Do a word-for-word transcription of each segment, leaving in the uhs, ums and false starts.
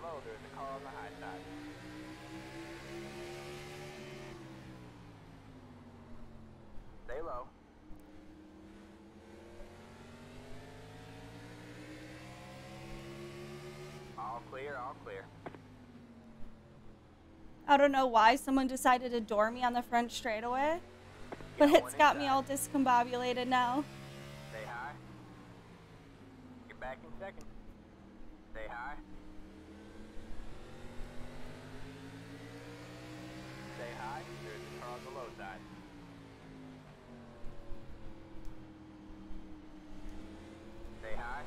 low. There's a car on the high side. Stay low. All clear, all clear. I don't know why someone decided to door me on the front straightaway, but it's got me all discombobulated now. Stay high. Get back in second. Stay high. Stay high. There's a car on the low side. Stay high.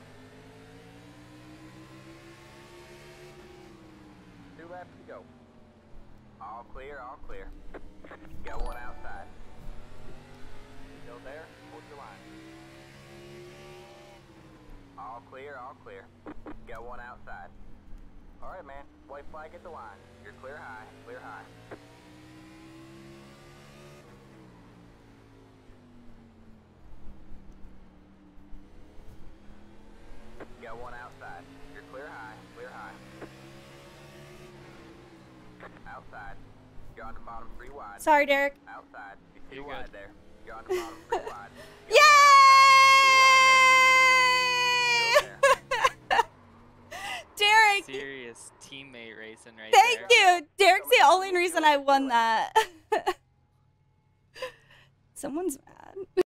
Two laps to go. All clear, all clear. Got one outside. Still there? Hold your line. All clear, all clear. Got one outside. All right, man. White flag at the line. You're clear high, clear high. Got one outside. You're clear high, clear high. Outside. You're on the bottom three wide. Sorry, Derek. Outside. You're too wide there. You're on the bottom three wide. Yay! Derek! Serious teammate racing right Thank there. you! Derek's the only reason I won that. Someone's mad.